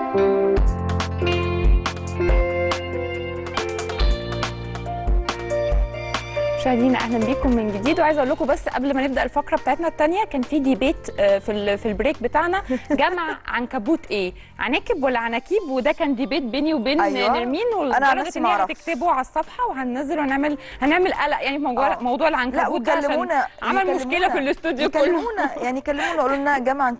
مشاهدينا اهلا بيكم من جديد، وعايزه اقول لكم بس قبل ما نبدا الفقره بتاعتنا الثانيه كان في ديبيت في البريك بتاعنا جمع عنكبوت ايه؟ عناكب ولا عناكيب؟ وده كان ديبيت بيني وبين نرمين، ولدرجه ان هي هتكتبه على الصفحه وهننزل هنعمل قلق يعني في موضوع العنكبوت ده، عشان عمل مشكله في الاستوديو كله. كلمونا قولوا لنا جمع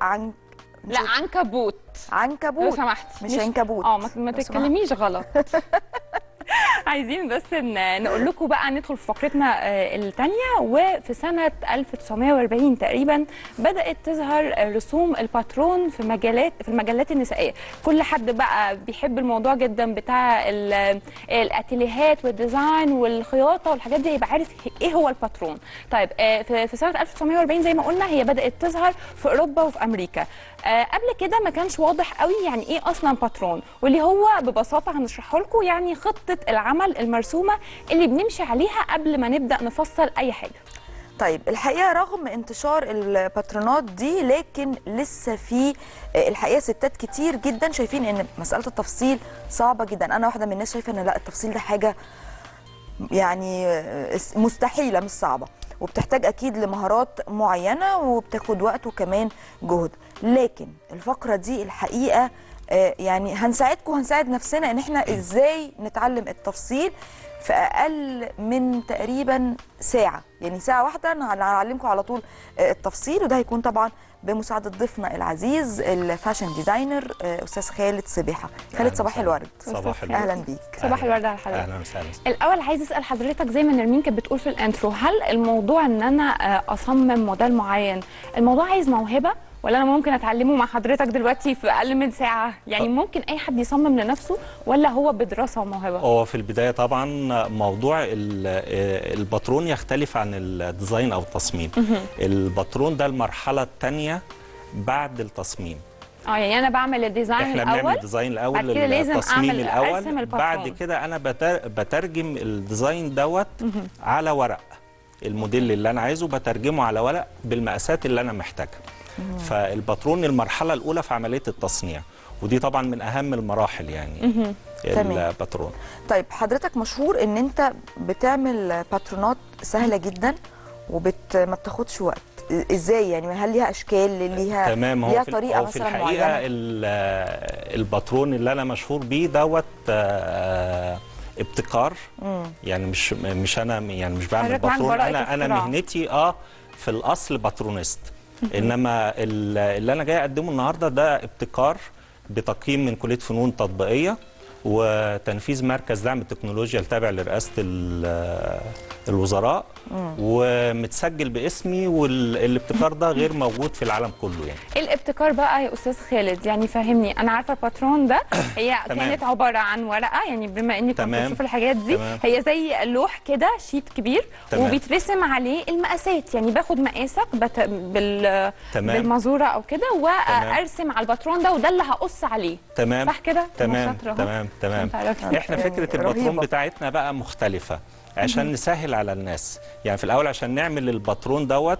لا عنكبوت لو سمحتي، مش عنكبوت. ما تتكلميش غلط. عايزين بس نقول لكم بقى ندخل في فقرتنا الثانيه. وفي سنه 1940 تقريبا بدات تظهر رسوم الباترون في المجلات النسائيه. كل حد بقى بيحب الموضوع جدا بتاع الاتيليهات والديزاين والخياطه والحاجات دي يبقى عارف ايه هو الباترون. طيب في سنه 1940 زي ما قلنا هي بدات تظهر في اوروبا وفي امريكا. قبل كده ما كانش واضح قوي يعني ايه اصلا باترون، واللي هو ببساطه هنشرحه لكم يعني خطه العمل المرسومه اللي بنمشي عليها قبل ما نبدا نفصل اي حاجه. طيب الحقيقه رغم انتشار الباترونات دي لكن لسه في الحقيقه ستات كتير جدا شايفين ان مساله التفصيل صعبه جدا. انا واحده من الناس شايفه ان لا، التفصيل ده حاجه يعني مستحيله مش صعبه، وبتحتاج اكيد لمهارات معينه وبتاخد وقت وكمان جهد. لكن الفقره دي الحقيقه يعني هنساعدكم وهنساعد نفسنا ان احنا ازاي نتعلم التفصيل في اقل من تقريبا ساعه، يعني ساعه واحده هنعلمكم على طول التفصيل. وده هيكون طبعا بمساعده ضيفنا العزيز الفاشن ديزاينر استاذ خالد صبيحه. خالد صباح الورد. صباح الورد. اهلا بيك. صباح الورد على حضرتك. اهلا وسهلا. الاول عايز اسال حضرتك زي ما نرمين كانت بتقول في الانترو، هل الموضوع ان انا اصمم موديل معين الموضوع عايز موهبه، ولا انا ممكن اتعلمه مع حضرتك دلوقتي في اقل من ساعه؟ يعني ممكن اي حد يصمم لنفسه ولا هو بدراسه وموهبه؟ هو في البدايه طبعا موضوع الباترون يختلف عن الديزاين او التصميم. الباترون ده المرحله الثانيه بعد التصميم. يعني انا بعمل الديزاين احنا الاول، بنعمل الديزاين الاول، بعد كده لازم التصميم اعمل الاول، بعد كده انا بترجم الديزاين دوت على ورق. الموديل اللي انا عايزه بترجمه على ورق بالمقاسات اللي انا محتاجها. فالباترون المرحله الاولى في عمليه التصنيع، ودي طبعا من اهم المراحل يعني الباترون. طيب حضرتك مشهور ان انت بتعمل باترونات سهله جدا ما بتاخدش وقت. ازاي يعني؟ هل ليها اشكال، ليها طريقه مثلا معينه؟ في الحقيقه الباترون اللي انا مشهور بيه دوت ابتكار. يعني مش انا يعني مش بعمل باترون، انا مهنتي في الاصل باترونست. انما اللي انا جاي اقدمه النهارده ده ابتكار بتقييم من كليه فنون تطبيقيه وتنفيذ مركز دعم التكنولوجيا التابع لرئاسه الوزراء، ومتسجل باسمي، والابتكار ده غير موجود في العالم كله. يعني ايه الابتكار بقى يا استاذ خالد؟ يعني فهمني. انا عارفه الباترون ده هي كانت عباره عن ورقه، يعني بما اني كنت بشوف الحاجات دي هي زي لوح كده، شيت كبير وبيترسم عليه المقاسات. يعني باخد مقاسك بالمازوره او كده وارسم على الباترون ده، وده اللي هقص عليه. تمام صح كده؟ تمام. احنا فكره الباترون بتاعتنا بقى مختلفه عشان نسهل على الناس. يعني في الاول عشان نعمل الباترون دوت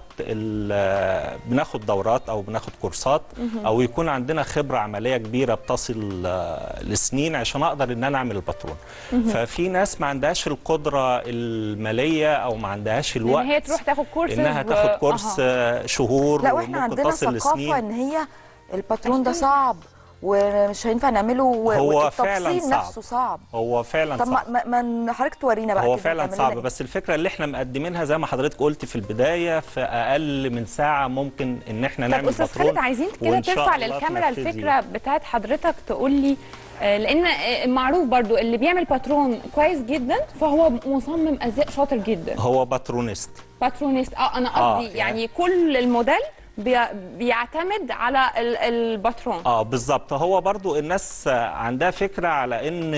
بناخد دورات او بناخد كورسات او يكون عندنا خبره عمليه كبيره بتصل لسنين عشان اقدر ان انا اعمل الباترون. ففي ناس ما عندهاش القدره الماليه او ما عندهاش الوقت ان هي تروح تاخد كورس، انها تاخد كورس شهور. لا، واحنا عندنا ثقافه ان هي الباترون ده صعب ومش هينفع نعمله، هو فعلا صعب. نفسه صعب. هو فعلا صعب. طب ما حضرتك تورينا بقى. هو فعلا صعب، بس الفكره اللي احنا مقدمينها زي ما حضرتك قلت في البدايه في اقل من ساعه ممكن ان احنا نعمل باترون. استاذ خالد عايزين كده ترفع للكاميرا الفكره بتاعت حضرتك تقول لي، لان معروف برضو اللي بيعمل باترون كويس جدا فهو مصمم ازياء شاطر جدا. هو باترونست. انا قصدي يعني كل الموديل بيعتمد على الباترون. بالظبط. هو برضو الناس عندها فكره على ان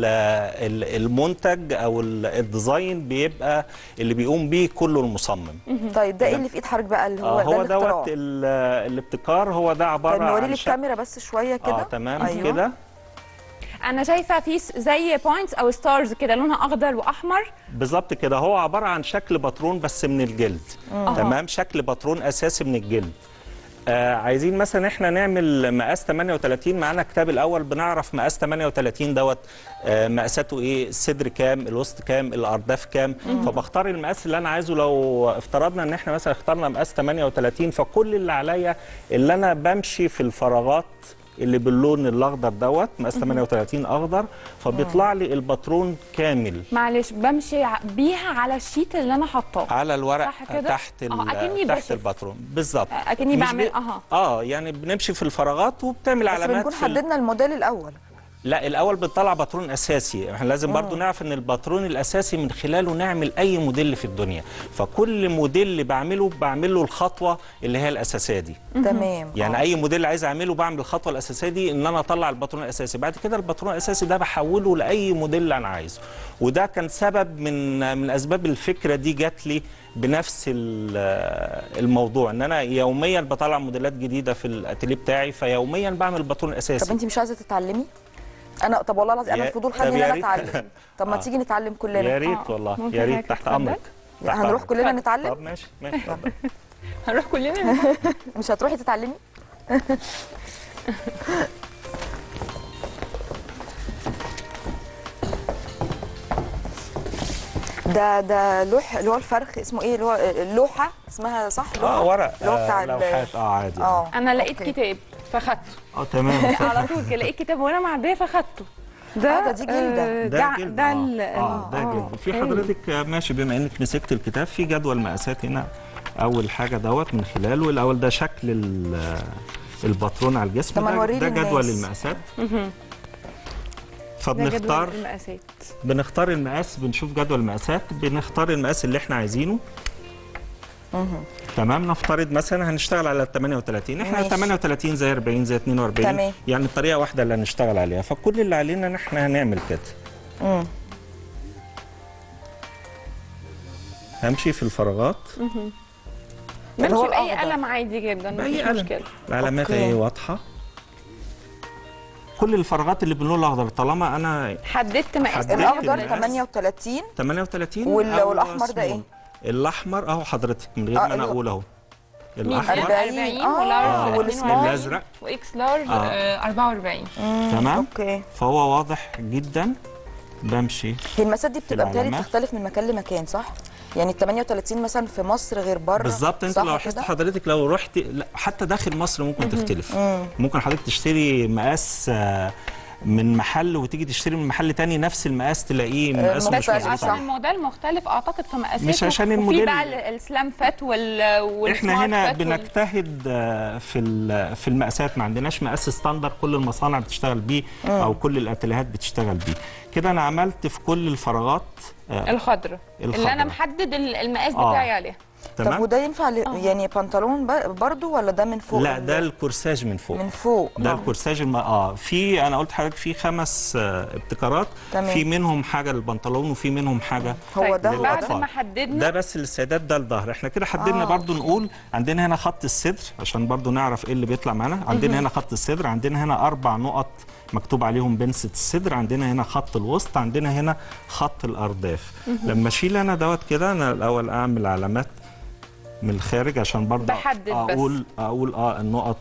المنتج او الديزاين بيبقى اللي بيقوم بيه كله المصمم. طيب ده ايه اللي في ايد حضرتك بقى اللي هو دوت الابتكار؟ هو ده عباره عن نوري لي الكاميرا بس شويه كده. تمام. أيوة. كده انا شايفه في زي بوينتس او ستارز كده لونها اخضر واحمر. بالظبط كده. هو عباره عن شكل باترون بس من الجلد. تمام. شكل باترون اساسي من الجلد. عايزين مثلا احنا نعمل مقاس 38. معانا كتاب الاول بنعرف مقاس 38 دوت مقاساته ايه، الصدر كام، الوسط كام، الارداف كام. فبختار المقاس اللي انا عايزه. لو افترضنا ان احنا مثلا اخترنا مقاس 38، فكل اللي عليا اللي انا بمشي في الفراغات اللي باللون الاخضر دوت، مقاس 38 اخضر، فبيطلع لي الباترون كامل. معلش بمشي بيها على الشيت اللي انا حاطاه على الورق تحت تحت الباترون بالظبط. اكني بعمل يعني بنمشي في الفراغات وبتعمل بس علامات. بنكون حددنا الموديل الاول. لا، الاول بنطلع باترون اساسي. احنا لازم برضو نعرف ان الباترون الاساسي من خلاله نعمل اي موديل في الدنيا. فكل موديل بعمل له الخطوه اللي هي الاساسيه دي. تمام. يعني اي موديل عايز اعمله بعمل الخطوه الاساسيه دي، ان انا اطلع الباترون الاساسي. بعد كده الباترون الاساسي ده بحوله لاي موديل انا عايزه. وده كان سبب من اسباب الفكره دي جات لي بنفس الموضوع، ان انا يوميا بطلع موديلات جديده في الاتيليه بتاعي، فيوميا بعمل الباترون الاساسي. طب انت مش عايزه تتعلمي؟ طب والله العظيم انا الفضول خليني ان انا اتعلم. طب ما تيجي نتعلم كلنا. يا ريت والله، يا ريت، تحت امرك. هنروح كلنا نتعلم. طب ماشي اتفضل. هنروح كلنا. مش هتروحي تتعلمي؟ ده لوح اللي هو الفرخ اسمه ايه، اللي هو اللوحه اسمها صح؟ لوحه ورق اللي هو بتاع لوحات عادي. انا لقيت كتاب فاخدته. تمام. على طول كده لقيت كتاب وانا معديه فاخدته. ده دي جلده. ده جلد. ده جلد. في حضرتك ماشي، بما انك مسكت الكتاب، في جدول مقاسات هنا. اول حاجه دوت من خلاله الاول ده شكل الباترون على الجسم. ده جدول المقاسات. فبنختار بنختار المقاس، بنشوف جدول المقاسات، بنختار المقاس اللي احنا عايزينه. تمام. نفترض مثلا هنشتغل على ال 38. احنا 38 زي 40 زي 42. تمام. يعني الطريقه واحده اللي هنشتغل عليها. فكل اللي علينا ان احنا هنعمل كده. همشي في الفراغات. بمشي باي قلم عادي جدا، مفيش مشكله. العلامات اهي واضحه. كل الفراغات اللي باللون الاخضر طالما انا حددت مقاس الاخضر 38 والاحمر ده ايه؟ الاحمر اهو حضرتك من غير ما انا اقول اهو. الاحمر 40 ولارج والازرق واكس لارج 44. تمام. اوكي. فهو واضح جدا. بمشي. هي المقاسات دي بتبقى بالتالي بتختلف من مكان لمكان صح؟ يعني ال 38 مثلا في مصر غير بره بالظبط. انت لو لاحظت حضرتك لو رحت حتى داخل مصر ممكن تختلف. ممكن حضرتك تشتري مقاس من محل وتيجي تشتري من محل تاني نفس المقاس تلاقيه مقاس مش مظبوط. عشان الموديل مختلف اعتقد في مقاساته، مش عشان الموديل. وفي بقى السلام فات والسمارت احنا هنا بنجتهد في المقاسات. ما عندناش مقاس ستاندر كل المصانع بتشتغل بيه او كل الاتيليهات بتشتغل بيه. كده انا عملت في كل الفراغات الخضراء اللي انا محدد المقاس بتاعي عليها. طب وده ينفع يعني بنطلون برضو ولا ده من فوق؟ لا، ده الكورساج من فوق. من فوق ده الكورساج في انا قلت لحضرتك في 5 ابتكارات. في منهم حاجه للبنطلون وفي منهم حاجه هو ده بعد ما حددنا ده بس للسيدات، ده الظهر. احنا كده حددنا. برضو نقول عندنا هنا خط الصدر عشان برضو نعرف ايه اللي بيطلع معانا. عندنا هنا خط الصدر، عندنا هنا 4 نقط مكتوب عليهم بنسة الصدر، عندنا هنا خط الوسط، عندنا هنا خط الارداف. لما اشيل انا دوت كده، انا الاول اعمل علامات من الخارج عشان برضه اقول النقط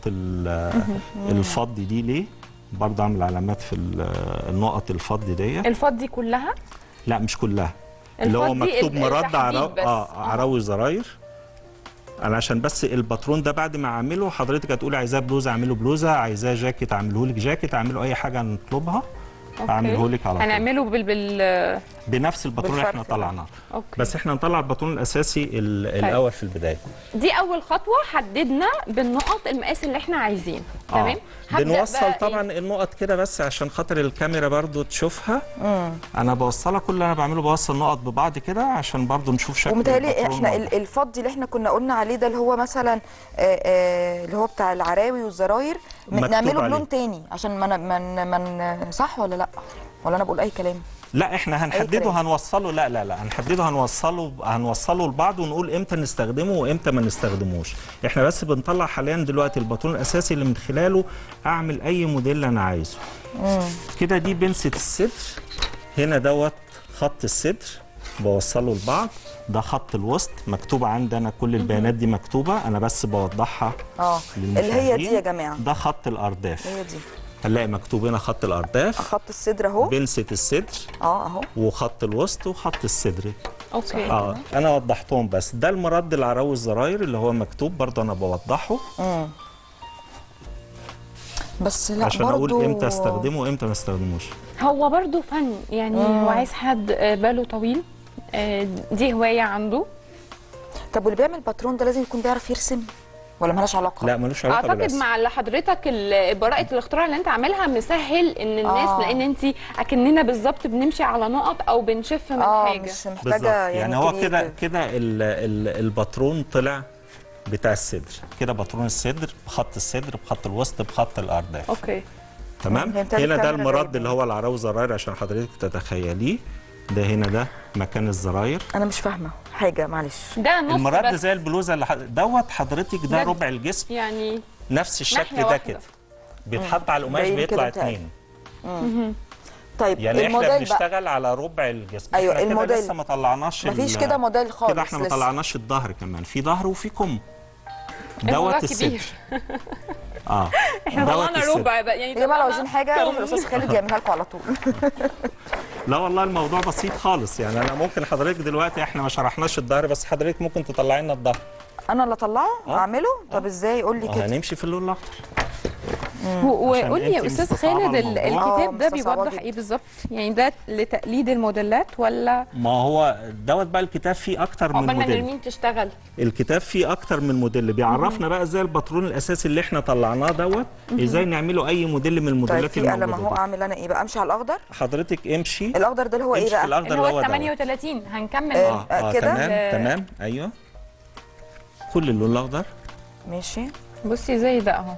الفضي دي ليه. برضه اعمل علامات في النقط الفضي دي. الفضي كلها؟ لا مش كلها، اللي هو مكتوب مرد عراوي زراير. انا عشان بس الباترون ده بعد ما اعمله حضرتك هتقولي عايزاه بلوزه اعمله بلوزه، عايزاه جاكيت اعمله لك جاكيت، اعمله اي حاجه نطلبها اعمله لك على طول. هنعمله بنفس الباترون اللي احنا طلعناه. بس احنا نطلع الباترون الاساسي الاول في البدايه. دي اول خطوه، حددنا بالنقط المقاس اللي احنا عايزينه. تمام. بنوصل طبعا النقط كده بس عشان خاطر الكاميرا برضو تشوفها. انا بوصلها، كل اللي انا بعمله بوصل نقط ببعض كده عشان برضو نشوف شكل ومتهيألي احنا الفضي اللي احنا كنا قلنا عليه ده اللي هو مثلا اللي هو بتاع العراوي والزراير نعمله بلون تاني عشان من صح ولا لا؟ ولا انا بقول اي كلام؟ لا، احنا هنحدده هنوصله. لا هنحدده هنوصله لبعض ونقول امتى نستخدمه وامتى ما نستخدموش. احنا بس بنطلع حاليا دلوقتي الباترون الاساسي اللي من خلاله اعمل اي موديل انا عايزه. كده دي بنسة الصدر. هنا دوت خط الصدر بوصله لبعض. ده خط الوسط، مكتوب عندنا كل البيانات دي مكتوبه، انا بس بوضحها اللي هي دي يا جماعه، ده خط الارداف، هي دي هنلاقي مكتوب هنا خط الارداف، خط الصدر اهو، بنسة الصدر اهو، وخط الوسط وخط الصدر. اوكي. انا وضحتهم، بس ده المرد العراوي الزراير اللي هو مكتوب برضه انا بوضحه. بس لا عشان برضو اقول امتى استخدمه وامتى ما استخدموش. هو برضو فن يعني، هو عايز حد باله طويل، دي هوايه عنده. طب واللي بيعمل باترون ده لازم يكون بيعرف يرسم ولا مالهاش علاقه؟ لا ملوش علاقه اعتقد بالرسم. مع اللي حضرتك براءه الاختراع اللي انت عاملها مسهل ان الناس لان انت اكننا بالظبط بنمشي على نقط او بنشف من حاجه، مش محتاجه يعني هو كده الباترون طلع بتاع الصدر، كده باترون الصدر بخط الصدر بخط الوسط بخط الارداف. اوكي تمام. هنا ده المرد اللي هو العراوي الزراير عشان حضرتك تتخيليه، ده هنا ده مكان الزراير. انا مش فاهمه حاجه معلش. ده نص المرد بس زي البلوزه اللي دوت حضرتك، ده ربع الجسم يعني، نفس الشكل ده كده بيتحط على القماش بيطلع 2. طيب يعني الموديل احنا بنشتغل على ربع الجسم. ايوه احنا الموديل لسه ما طلعناش، مفيش كده موديل خالص كده احنا ما طلعناش الظهر، كمان في ظهر وفي كم دوت الصدر. احنا طلعنا ربع بقى يعني. يا جماعه لو عاوزين حاجه روحوا الاستاذ خالد يعملها لكم على طول. لا والله الموضوع بسيط خالص، يعني انا ممكن حضرتك دلوقتي احنا ما شرحناش الظهر، بس حضرتك ممكن تطلعي لنا الظهر. انا اللي اطلعه اعمله؟ طب ازاي؟ قول لي كده. هنمشي في اللون الاخضر. وقول لي يا استاذ خالد الكتاب ده بيوضح جدا. ايه بالظبط؟ يعني ده لتقليد الموديلات ولا؟ ما هو دوت بقى الكتاب فيه اكتر من عقبال ما موديل. نرمين تشتغل. الكتاب فيه اكتر من موديل، بيعرفنا بقى ازاي الباترون الاساسي اللي احنا طلعناه دوت ازاي نعمله اي موديل من الموديلات طيب في قلم الموجوده. اهو، اعمل انا ايه بقى؟ امشي على الاخضر؟ حضرتك امشي. الاخضر ده اللي هو ايه بقى؟ الاخضر اللي هو 38 هنكمل كده. تمام ايوه، كل اللون الاخضر. ماشي. بصي زي ده اهو.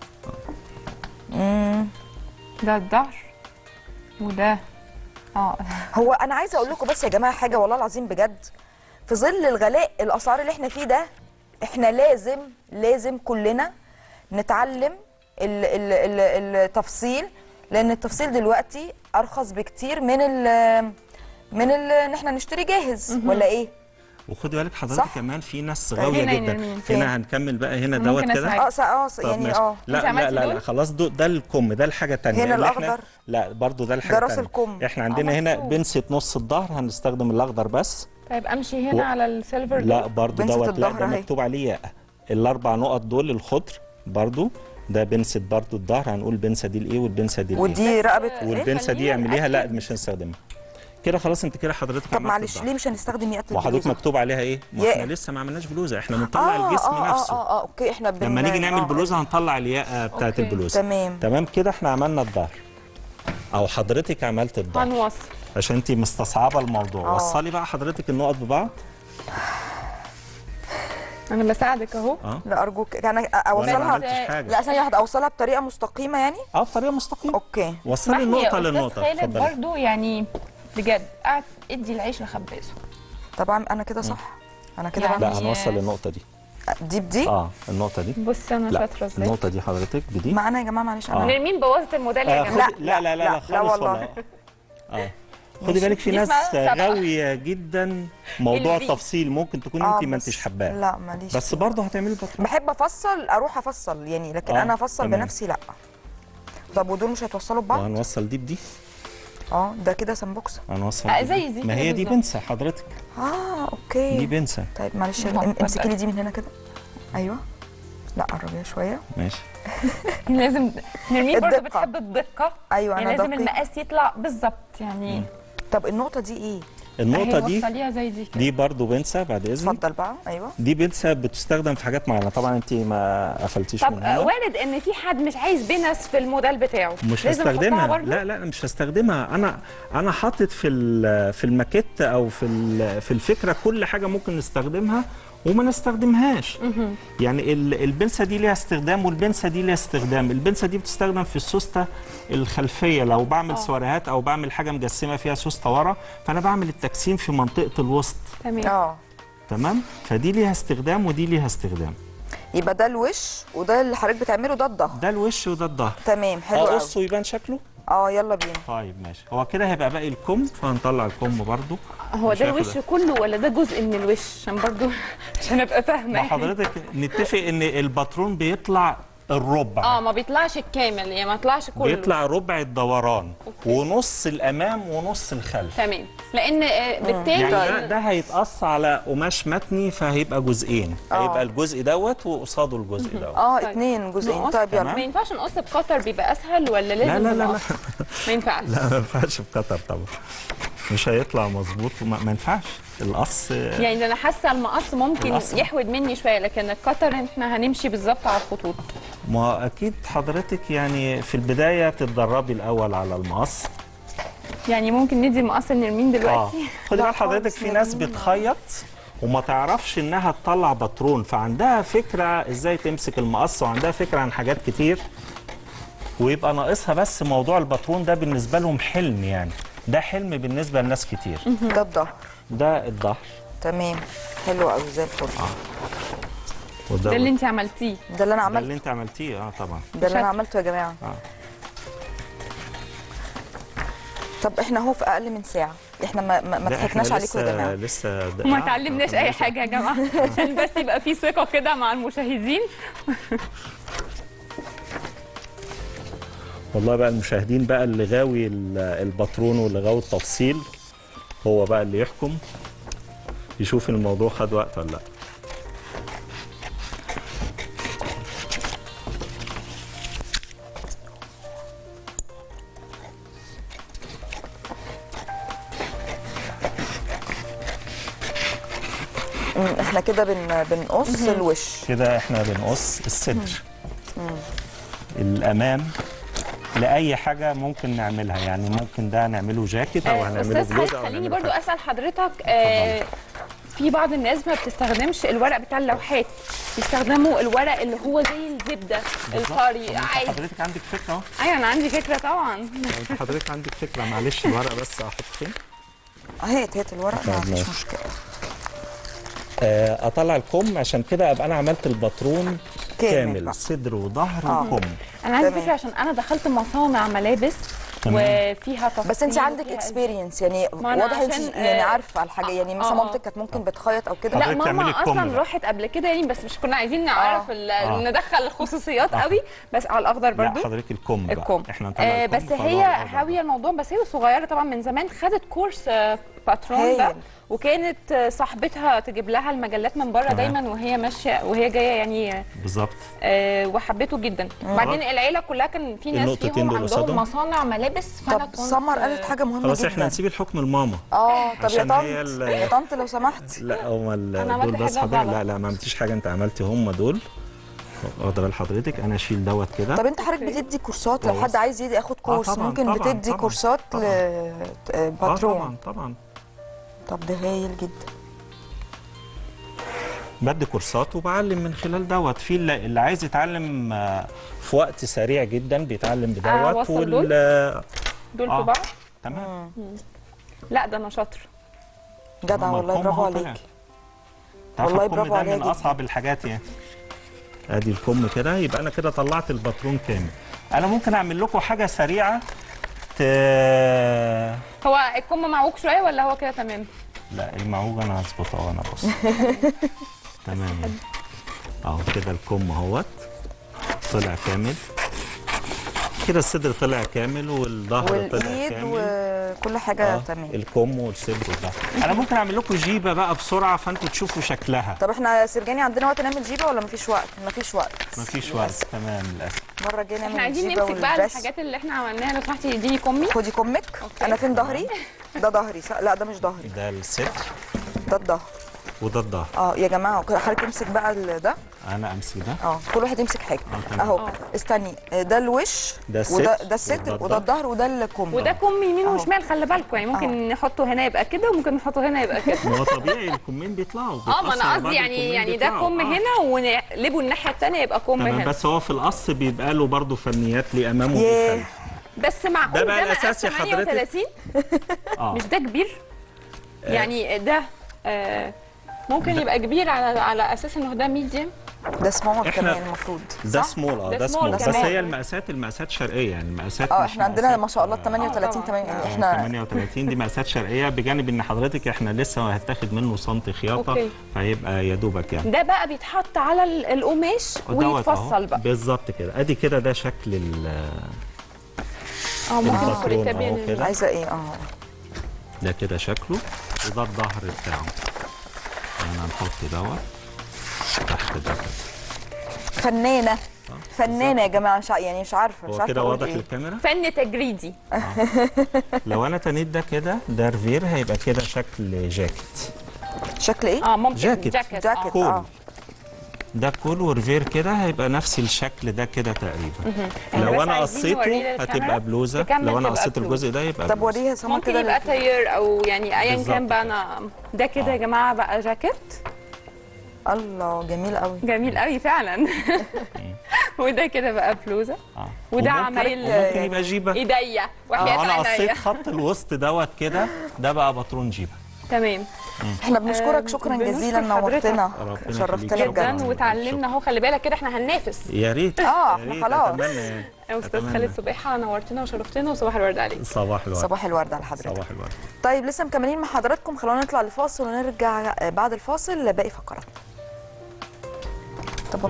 ده الظهر وده هو انا عايزه اقول لكم بس يا جماعه حاجه والله العظيم بجد، في ظل الغلاء الاسعار اللي احنا فيه ده، احنا لازم كلنا نتعلم التفصيل، لان التفصيل دلوقتي ارخص بكتير من ان احنا نشتري جاهز ولا ايه؟ وخدي بالك حضرتك كمان في ناس غاويه جدا. فين؟ هنا هنكمل بقى هنا دوت كده. يعني لا خلاص ده الكم، ده الحاجه الثانيه. هنا الاخضر. لا برضو ده الحاجه الثانيه. ده راس الكم. احنا عندنا هنا بنسة نص الظهر هنستخدم الاخضر بس. طيب امشي هنا على السيلفر. لا برضو دوت، لا ده مكتوب عليه ياقه. الاربع نقط دول الخضر برضو، ده بنسة برضو الظهر، هنقول بنسة دي الايه والبنسة دي الايه. ودي رقبه والبنسة دي اعمليها، لا مش هنستخدمها كده خلاص. انت كده حضرتك طب معلش ليه مش هنستخدم ياقه البلوزه؟ وحضرتك مكتوب عليها ايه؟ ما احنا لسه ما عملناش بلوزه، احنا بنطلع الجسم نفسه. اوكي. احنا لما نيجي نعمل بلوزه هنطلع الياقه بتاعت البلوزه. تمام كده احنا عملنا الظهر، او حضرتك عملت الظهر. هنوصل عشان انت مستصعبه الموضوع. وصلي بقى حضرتك النقط ببعض. انا بساعدك اهو. لا ارجوك، انا اوصلها. لا ثانيه واحده، اوصلها بطريقه مستقيمه يعني. بطريقه مستقيمه. اوكي. وصلي النقطه للنقطه. اتفضلي. برضو يعني بجد قاعد ادي العيش لخبازه. طبعا انا كده صح. انا كده يعني لا هنوصل النقطه دي. دي بدي؟ النقطه دي. بص انا شاطره ازاي. النقطه دي حضرتك بدي. معانا يا جماعه معلش. نرمين بوظت الموديل يا جماعه. لا خالص والله. خدي بالك في ناس غاويه جدا موضوع التفصيل، ممكن تكون انت ما انتش حباه. لا ماليش، بس برضه هتعملي بطريقه. بحب افصل، اروح افصل يعني، لكن انا افصل بنفسي لا. طب ودول مش هيتوصلوا ببعض؟ هنوصل دي بدي. ده كده سمبوكسه. هنوصل زي ما هي دي بنسة حضرتك. اوكي. دي بنسة. طيب معلش امسكي لي دي من هنا كده. ايوه. لا قربيها شويه. ماشي. لازم نرمين برضه بتحب الدقه. ايوه يعني انا لازم المقاس يطلع بالظبط يعني. طب النقطه دي ايه؟ النقطة دي زي دي كده. دي برضه بنسة بعد إذنك. اتفضل بقى. أيوه. دي بنسة بتستخدم في حاجات معينة، طبعا أنت ما قفلتيش طب منها. وارد إن في حد مش عايز بنس في الموديل بتاعه. مش هستخدمها. لا مش هستخدمها. أنا حاطط في الماكيت أو في الفكرة كل حاجة ممكن نستخدمها وما نستخدمهاش. يعني البنسة دي ليها استخدام والبنسة دي ليها استخدام. البنسة دي بتستخدم في السوستة الخلفية، لو بعمل سواريهات أو بعمل حاجة مجسمة فيها سوستة ورا، فأنا بعمل التجسيم في منطقة الوسط. تمام. تمام. فدي ليها استخدام ودي ليها استخدام. يبقى ده الوش وده اللي حضرتك بتعمله، ده الظهر. ده الوش وده الظهر. تمام. حلو قوي. قصه يبان شكله. يلا بينا. طيب ماشي، هو كده هيبقى باقي الكم، فهنطلع الكم برضو. هو ده الوش كله ولا ده جزء من الوش؟ عشان برضو عشان ابقى فاهمه. مع حضرتك نتفق ان الباترون بيطلع الربع. ما بيطلعش الكامل، يعني ما يطلعش كله، بيطلع ربع الدوران. أوكي. ونص الامام ونص الخلف. تمام، لان بالتالي يعني ده هيتقص على قماش متني، فهيبقى جزئين. هيبقى الجزء دوت وقصاده الجزء دوت. طيب. 2 جزئين. طيب يلا. ما ينفعش نقص بقطر بيبقى اسهل ولا لازم؟ لا لا لا لا ما ينفعش. لا ما ينفعش بقطر طبعا، مش هيطلع مظبوط، ما ينفعش القص. يعني انا حاسه المقص ممكن يحود مني شويه، لكن القطر احنا هنمشي بالظبط على الخطوط. ما اكيد حضرتك يعني في البدايه تتدربي الاول على المقص. يعني ممكن ندي المقص نرمين دلوقتي؟ خدي بال حضرتك، في ناس بتخيط وما تعرفش انها تطلع باترون، فعندها فكره ازاي تمسك المقص وعندها فكره عن حاجات كتير، ويبقى ناقصها بس موضوع الباترون ده. بالنسبه لهم حلم، يعني ده حلم بالنسبه لناس كتير. ده الظهر. ده الظهر. تمام، حلو قوي زي الفل. ده اللي انت عملتيه؟ ده اللي انا عملته. ده اللي انت عملتيه طبعا. ده اللي انا عملته يا جماعه. طب احنا اهو في اقل من ساعه، احنا ما ضحكناش عليكم يا جماعه. لسه وما اتعلمناش اي حاجه يا جماعه عشان بس يبقى في ثقه كده مع المشاهدين. والله بقى المشاهدين بقى اللي غاوي الباترون واللي غاوي التفصيل هو بقى اللي يحكم، يشوف الموضوع خد وقت ولا لا. احنا كده بنقص الوش. كده احنا بنقص الصدر. الامام لاي حاجه ممكن نعملها، يعني ممكن ده نعمله جاكيت او هنعمله بلوزه. خليني برضو اسال حضرتك، في بعض الناس ما بتستخدمش الورق بتاع اللوحات، بيستخدموا الورق اللي هو زي الزبده الطري عادي. حضرتك عندك فكره اهو. ايوه انا عندي فكره طبعا. حضرتك عندك فكره، معلش الورق بس احط فين؟ هات الورق، ما فيش مشكله. اطلع الكم، عشان كده ابقى انا عملت الباترون كامل صدر وظهر وكم. انا عندي فكره، عشان انا دخلت مصانع ملابس وفيها تفصيل. بس انت عندك اكسبيرينس، يعني واضح انت يعني عارفه الحاجه، يعني مثلا مامتك كانت ممكن بتخيط او كده. لا ماما اصلا راحت قبل كده يعني، بس مش كنا عايزين نعرف ندخل الخصوصيات قوي، بس على الاخضر برضو. لا حضرتك الكم بقى. احنا نطلع الكم. بس هي هاويه الموضوع، بس هي صغيره طبعا من زمان، خدت كورس باترون ده، وكانت صاحبتها تجيب لها المجلات من بره دايما وهي ماشيه وهي جايه يعني. بالظبط. وحبيته جدا. بعدين العيله كلها كان في ناس فيهم عندهم مصانع ملابس. طب سمر قالت حاجه مهمه جدا. خلاص احنا نسيب الحكم لماما. طب يا طنط لو سمحت. لا هم دول بس حضرتك. لا ما عملتيش حاجه، انت عملتي هم دول. واخده بال حضرتك، انا اشيل دوت كده. طب انت حضرتك بتدي كورسات؟ لو حد عايز ياخد كورس ممكن بتدي كورسات لباترون؟ طبعا. طب ده هايل جدا. بدي كورسات وبعلم من خلال دوت. في اللي عايز يتعلم في وقت سريع جدا بيتعلم بدوت. دول في بعض. تمام. لا ده انا شاطر. جدع والله، برافو عليك. والله برافو عليك. ده من اصعب الحاجات يعني. ادي الكم كده، يبقى انا كده طلعت الباترون كامل. انا ممكن اعمل لكم حاجه سريعه. هو الكم معوج شويه ولا هو كده تمام؟ لا المعوج انا هظبطها وانا بص. تمام اهو كده الكم اهوت طلع كامل كده، الصدر طلع كامل والظهر طلع كامل وكل حاجه تمام. الكم والصدر والظهر. انا ممكن اعمل لكم جيبه بقى بسرعه فانتوا تشوفوا شكلها. طب احنا سرجاني عندنا وقت نعمل جيبه ولا مفيش وقت؟ مفيش وقت. تمام للاسف. مره جايه نعمل احنا عايزين نمسك بقى الحاجات اللي احنا عملناها. لو سمحتي اديني كمي. خدي كمك. انا فين ظهري؟ ده ظهري. لا ده مش ظهري، ده الصدر، ده الظهر وده الظهر. يا جماعه حضرتك امسك بقى ده. انا امسك ده. كل واحد يمسك حاجه اهو. استني، ده الوش، ده الصدر، ده الصدر، وده الظهر، وده الكم. وده كم يمين وشمال، خلي بالكم يعني ممكن نحطه هنا يبقى كده وممكن نحطه هنا يبقى كده. ما هو طبيعي الكمين بيطلعوا. ما انا قصدي يعني ده كم هنا ونقلبه الناحيه الثانيه يبقى كم هنا. بس هو في القص بيبقى له برضه فنيات ليه امام وليه خلف. بس معقول ده بقى الاساس يا حضرتك. مش ده كبير؟ يعني ده ممكن يبقى كبير على اساس انه ده ميديم. ده سمول كمان المفروض. ده سمول ده سمول، بس كمان. هي المقاسات شرقيه، يعني المقاسات احنا عندنا ما شاء الله 38 يعني احنا 38 دي مقاسات شرقيه، بجانب ان حضرتك احنا لسه هتاخد منه سنتي خياطه. أوكي. فهيبقى يا دوبك يعني. ده بقى بيتحط على القماش ويتفصل بقى بالظبط كده. ادي كده ده شكل ممكن الباترون توري كده. عايزه ايه ده كده شكله، وده الظهر بتاعه. يعني هنحط دوت تحت ده كده. فنانه فنانه يا جماعه، يعني مش عارفه هو كده أقول واضح إيه. للكاميرا. فن تجريدي. لو انا تنيت ده كده ده رفير، هيبقى كده شكل جاكيت. شكل ايه؟ ممكن جاكيت. جاكيت. كول. ده كول ورفير كده هيبقى نفس الشكل ده كده تقريبا. لو انا قصيته هتبقى بلوزه، لو انا قصيت الجزء ده يبقى طب وريها سما ممكن كده يبقى تاير او يعني ايا كان بقى. انا ده كده يا جماعه بقى جاكيت. الله جميل قوي. جميل قوي فعلا. وده كده بقى بلوزه. وده عمايل ممكن يبقى جيبه ايديا وحياه انا قصيت عينيا. خط الوسط دوت كده، ده بقى باترون جيبه. تمام. احنا بنشكرك شكرا جزيلا، نورتنا وشرفتنا جدا بجد. وتعلمنا اهو. خلي بالك كده احنا هننافس. يا ريت. احنا خلاص. اتمنى يعني. يا استاذ خالد صبيحه نورتنا وشرفتنا، وصباح الورد عليك. صباح الورد. صباح الورد على حضرتك. صباح الورد. طيب لسه مكملين مع حضراتكم، خلونا نطلع لفاصل ونرجع بعد الفاصل لباقي فقراتنا. طب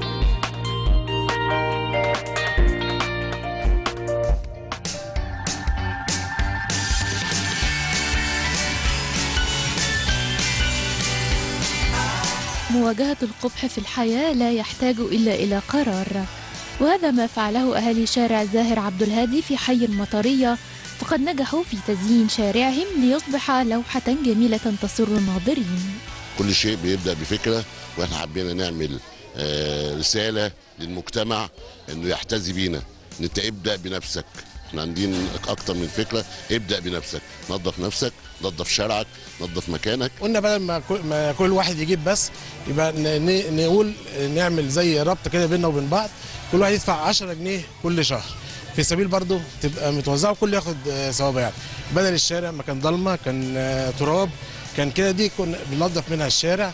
مواجهة القبح في الحياة لا يحتاج إلا إلى قرار، وهذا ما فعله أهالي شارع زاهر عبد الهادي في حي المطرية، فقد نجحوا في تزيين شارعهم ليصبح لوحة جميلة تسر الناظرين. كل شيء بيبدأ بفكرة، واحنا حبينا نعمل رسالة للمجتمع انه يحتذي بينا، ان انت ابدأ بنفسك. احنا عندنا اكتر من فكرة، ابدأ بنفسك، نظف نفسك، نظف شارعك، نظف مكانك. قلنا بدل ما كل واحد يجيب بس، يبقى نقول نعمل زي ربط كده بيننا وبين بعض، كل واحد يدفع 10 جنيه كل شهر، في سبيل برضه تبقى متوزعه وكل ياخد ثوابه. يعني بدل الشارع ما كان ضلمه، كان تراب، كان كده، دي كنا بننظف منها الشارع.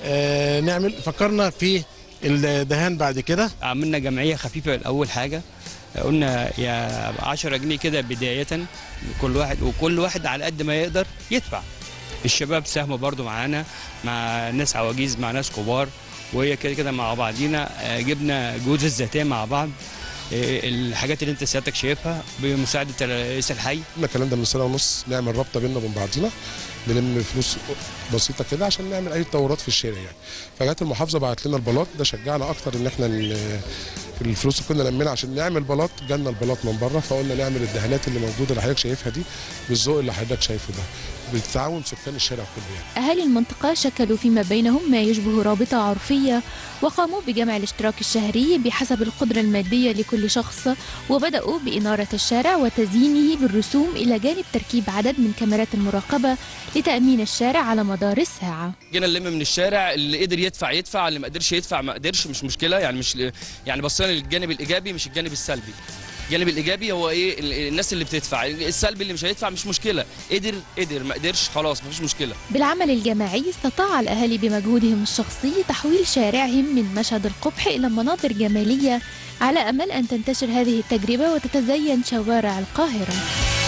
فكرنا في الدهان بعد كده. عملنا جمعيه خفيفه الاول حاجه، قلنا يا 10 جنيه كده بدايه كل واحد، وكل واحد على قد ما يقدر يدفع. الشباب ساهموا برضو معانا، مع ناس عواجيز مع ناس كبار، وهي كده كده مع بعضينا. جبنا جهود الذاتيه مع بعض، الحاجات اللي انت سيادتك شايفها بمساعده رئيس الحي. الكلام ده من سنه ونص، نعمل رابطه بيننا وبين بعضينا، نلم فلوس بسيطه كده عشان نعمل اي تطورات في الشارع يعني. فجت المحافظه بعت لنا البلاط ده، شجعنا اكتر ان احنا الفلوس اللي كنا لمينا عشان نعمل بلاط، جالنا البلاط من بره، فقلنا نعمل الدهانات اللي موجوده اللي حضرتك شايفها دي بالذوق اللي حضرتك شايفه ده، بالتعاون سكان الشارع كله يعني. أهالي المنطقة شكلوا فيما بينهم ما يشبه رابطة عرفية، وقاموا بجمع الاشتراك الشهري بحسب القدرة المادية لكل شخص، وبدأوا بإنارة الشارع وتزيينه بالرسوم إلى جانب تركيب عدد من كاميرات المراقبة لتأمين الشارع على مدار الساعة. جينا نلم من الشارع، اللي قدر يدفع، اللي ما قدرش يدفع ما قدرش، مش مشكلة يعني. مش يعني بصينا للجانب الإيجابي مش الجانب السلبي. الجانب الايجابي هو ايه؟ الناس اللي بتدفع. السلبي اللي مش هيدفع مش مشكله، قدر ما قدرش خلاص مفيش مشكله. بالعمل الجماعي استطاع الاهالي بمجهودهم الشخصي تحويل شارعهم من مشهد القبح الى مناظر جماليه، على امل ان تنتشر هذه التجربه وتتزين شوارع القاهره.